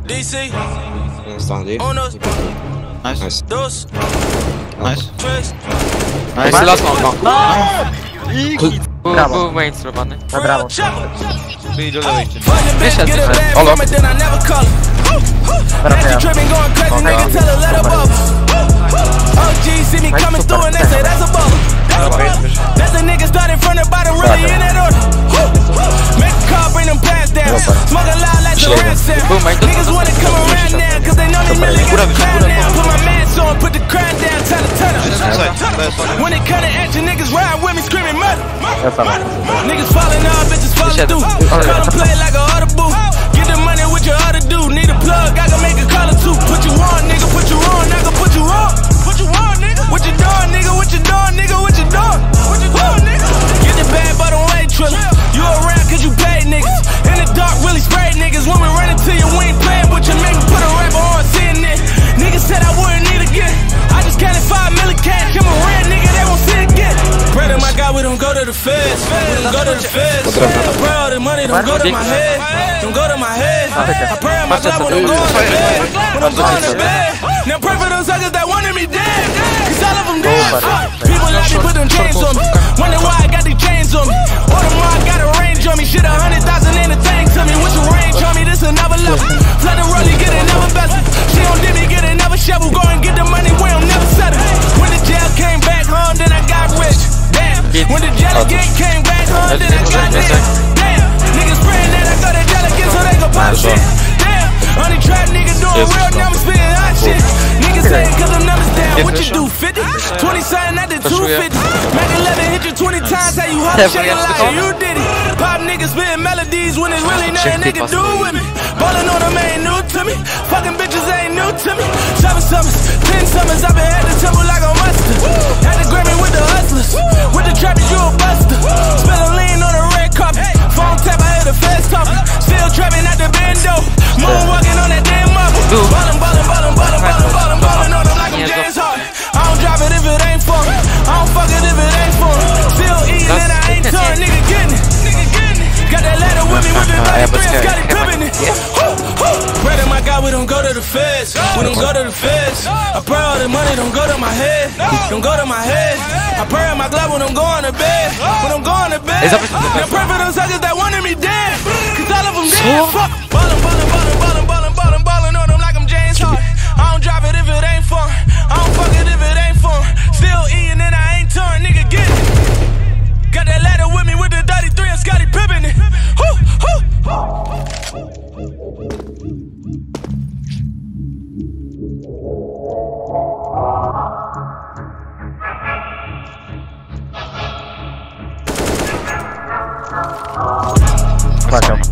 DC. Standing. Unos. Nice. Dos. Nice. Tres. Nice. Last one. Był main zrobiony. Brawo. Wyjdź do lewej. Wyszedł. Olo. OG see me coming through and they say that's a bubble. That's a nigga starting from the bottom, really in that order. Make a call, bring them pants down. Smoking loud like the rap sound. Niggas wanna come around now, cause they know they really got the crown down. Put my mask on, put the crown down, tell the turn up. When it come to action, niggas ride with me screaming murder. Niggas falling off, bitches falling through. Call them play like a audible. Get the money with your other dude. Need a plug, I can make a call or two. Put you on, nigga, put you on, I can put you on. Put you on, nigga. What you doing, nigga? What you doing, nigga? What you doing? What you doing, nigga? Get the bad, but don't wait, Triller. You around cause you paid niggas. In the dark, really sprayed niggas. When we run into you, we ain't playing with you. Make me put a rapper on, seeing it. Niggas said I wouldn't need again. I just counted 5 million cash. I'm a rare nigga, they won't see it again. Brother, my God, we don't go to the feds. We don't go to the feds. I pray all the money don't go to my head. Don't go to my head. I pray on my God when I'm going to bed. When I'm going to bed. Now pray for those suckers that wanted me dead. Cause all of them dead. People like me put them chains on me. Wonder why I got these chains on me. Or the more I got a range on me. Shit, 100,000 in the tank to me. What's your range on me? This another level. Flood the rollie, get another vessel. She don't dip me, get another shovel. Go and get the money, we don't never settle. When the jail came back home, then I got rich. Damn. When the jail again came back home, then I got rich. Damn. Niggas praying that I go to jail again so they can pop shit. Damn. Only trap nigga doing real numbers, spitting hot shit. Niggas saying cause them numbers down. What you do, 50? 20 something at the 250. Mac 11 hit you 20 times, how you hot shaking like you did it. Pop niggas spitting melodies when it's really nothing they can do with me. Ballin' on them ain't new to me. Fucking bitches ain't new to me. 7 summers, 10 summers, I've been at the temple like a mustard. Had the Grammy with the hustlers. With the trappers, you a buster. Spillin' lean on the red carpet. Phone tap, I hear the feds talking. Still trapping at the bando. Moonwalking on that damn marble. Ballin', ballin', ballin', ballin', ballin', ballin', ballin' on them like I'm James Harden. I don't drop it if it ain't for me. I don't fuck it if it ain't for me. Still eating and I ain't torn, nigga getting it. Got that ladder with me with the 33, got it pimpin' it. Brother, my God, we don't go to the feds. We don't go to the feds. I pray all the money don't go to my head. Don't go to my head. I pray on my glove when I'm going to bed. When I'm going to bed. Now pray for those suckers that wanted me dead. Cause all of them dead. Fuck. Ballin', ballin', ballin', ballin', ballin', ballin', ballin' on them like I'm James Harden. I don't drop it if it ain't fun. I don't fuck it if it ain't fun. Still eating and I ain't torn, nigga get it. Got that ladder with me with the 33 and Scottie Pippen it. Płacią.